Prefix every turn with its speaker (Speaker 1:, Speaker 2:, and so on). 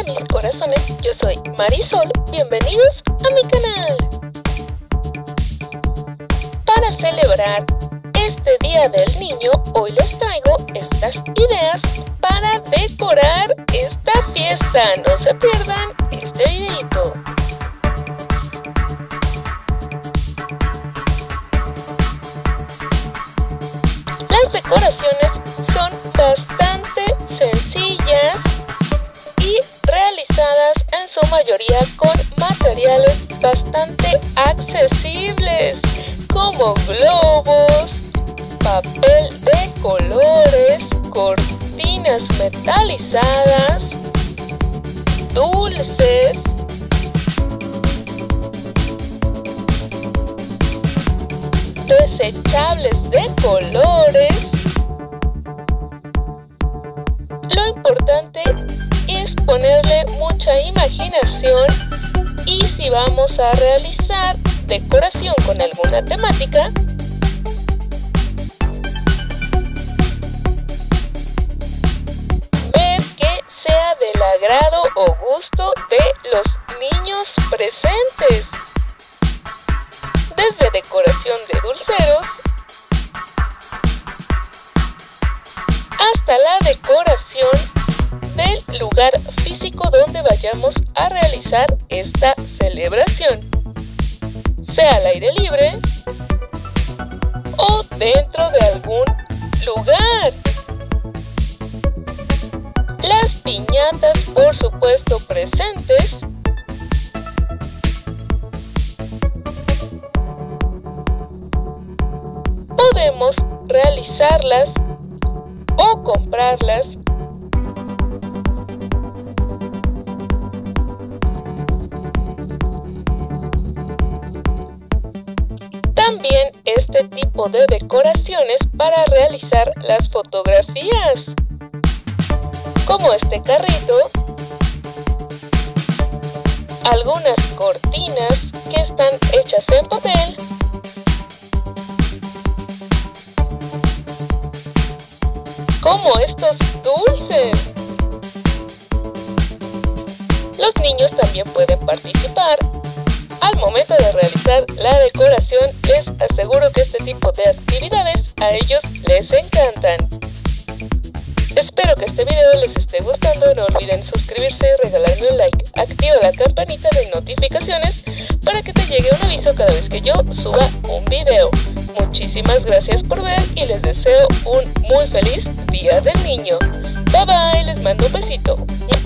Speaker 1: mis corazones, yo soy Marisol, bienvenidos a mi canal. Para celebrar este Día del Niño, hoy les traigo estas ideas para decorar esta fiesta. No se pierdan este videito. Las decoraciones son bastante sencillas y realizadas en su mayoría con materiales bastante accesibles como globos, papel de colores, cortinas metalizadas, dulces, desechables de colores. Lo importante es ponerle mucha imaginación, y si vamos a realizar decoración con alguna temática, ver que sea del agrado o gusto de los niños presentes. Desde decoración de dulceros hasta la decoración del lugar físico donde vayamos a realizar esta celebración, sea al aire libre o dentro de algún lugar. Las piñatas, por supuesto, presentes. Podemos realizarlas o comprarlas. También este tipo de decoraciones para realizar las fotografías, como este carrito, algunas cortinas que están hechas en papel, como estos dulces. Los niños también pueden participar. Al momento de realizar la decoración, les aseguro que este tipo de actividades a ellos les encantan. Espero que este video les esté gustando. No olviden suscribirse, regalarme un like, activa la campanita de notificaciones para que te llegue un aviso cada vez que yo suba un video. Muchísimas gracias por ver y les deseo un muy feliz Día del Niño. Bye bye, les mando un besito.